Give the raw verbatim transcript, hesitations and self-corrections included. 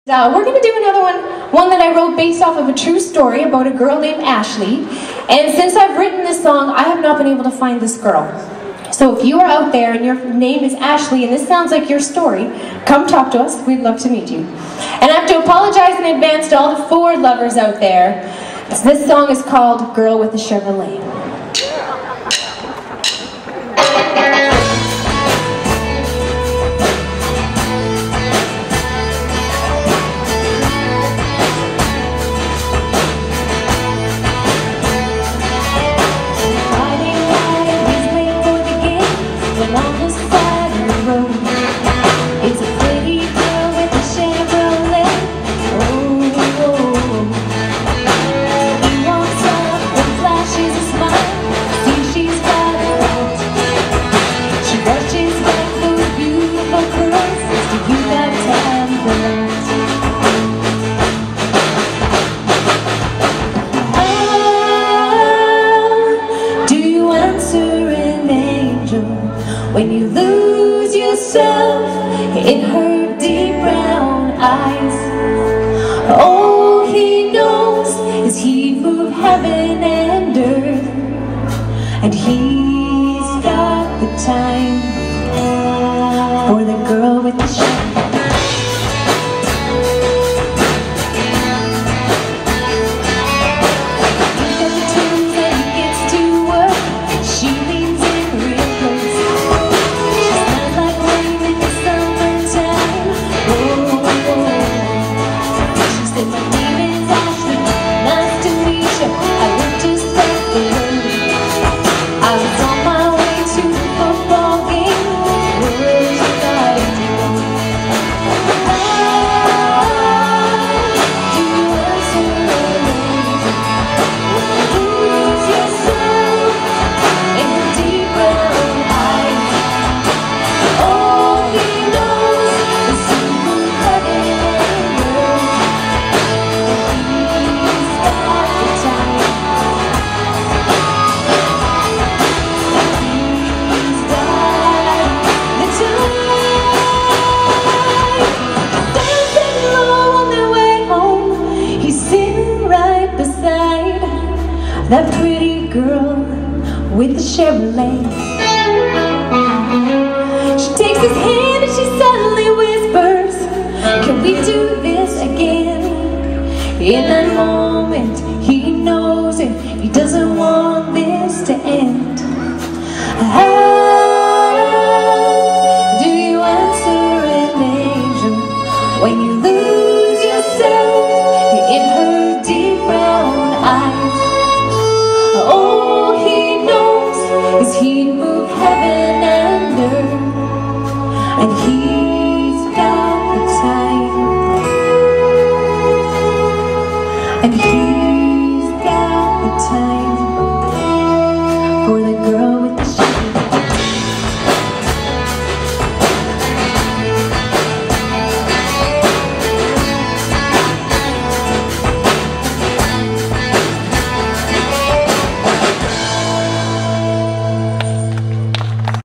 Uh, we're going to do another one, one that I wrote based off of a true story about a girl named Ashley. And since I've written this song, I have not been able to find this girl. So if you are out there and your name is Ashley and this sounds like your story, come talk to us. We'd love to meet you. And I have to apologize in advance to all the Ford lovers out there. This song is called Girl with a Chevrolet. When you lose yourself in her deep brown eyes, all he knows is he'd move heaven and earth, and he's got the time for the girl with the shine. That pretty girl with the Chevrolet. She takes his hand and she suddenly whispers, "Can we do this again?" In that moment he knows it, he doesn't want this to end. How do you answer an angel when you lose yourself in her deep brown eyes? All he knows is he'd move heaven and earth, and he